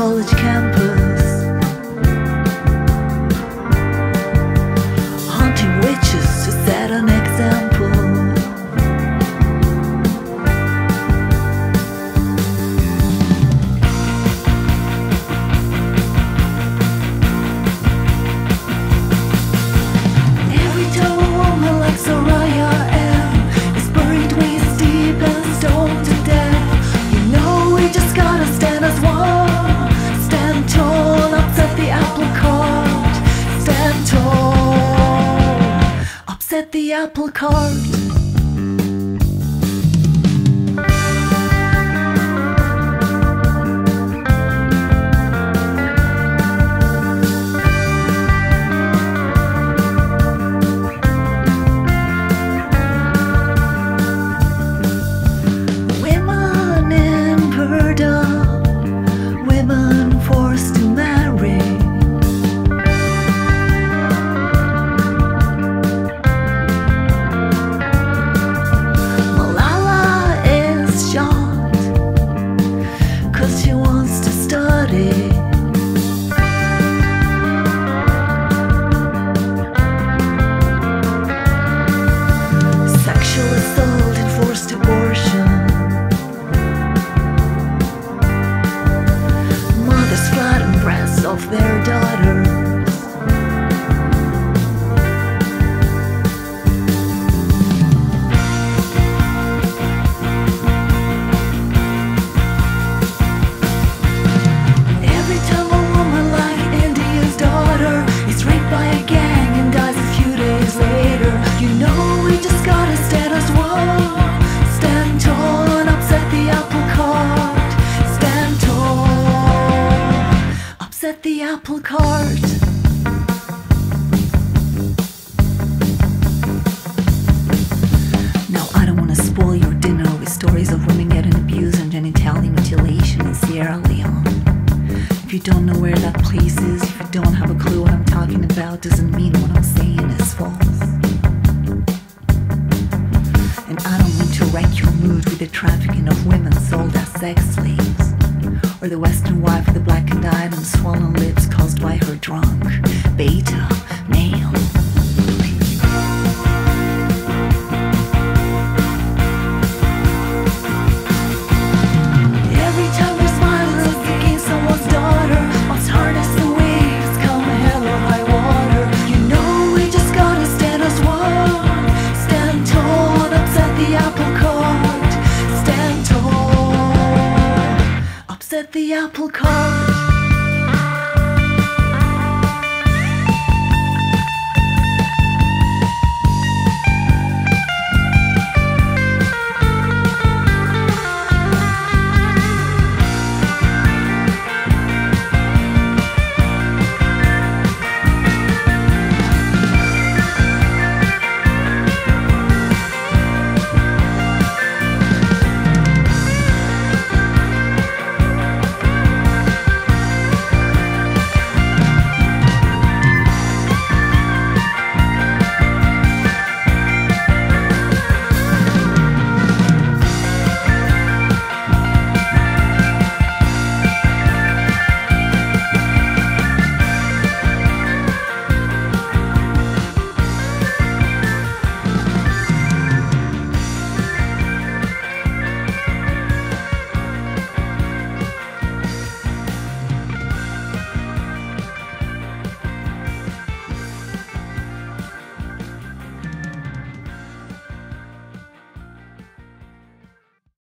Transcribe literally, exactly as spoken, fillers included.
college campus, hunting witches to set an example. Every time a woman like Soraya M is buried waist deep and stoned to death, you know we just gotta stand as one. Stand tall, upset the apple cart. Stand tall, upset the apple cart. She wants to study. Sexual assault and forced abortion. Mothers flatten breasts of their daughters. The apple cart. Now I don't want to spoil your dinner with stories of women getting abused and genital mutilation in Sierra Leone. If you don't know where that place is, if you don't have a clue what I'm talking about, doesn't mean what I'm saying is false. And I don't mean to wreck your mood with the trafficking of women sold as sex slaves, or the Western wife with the blackened eye and swollen lips caused by her drunk beta male. Every time your smile is against someone's daughter, what's hard as the waves come hell or high water. You know we just gotta stand as one. Stand tall and upset the apple cart. Stand tall, upset the apple cart.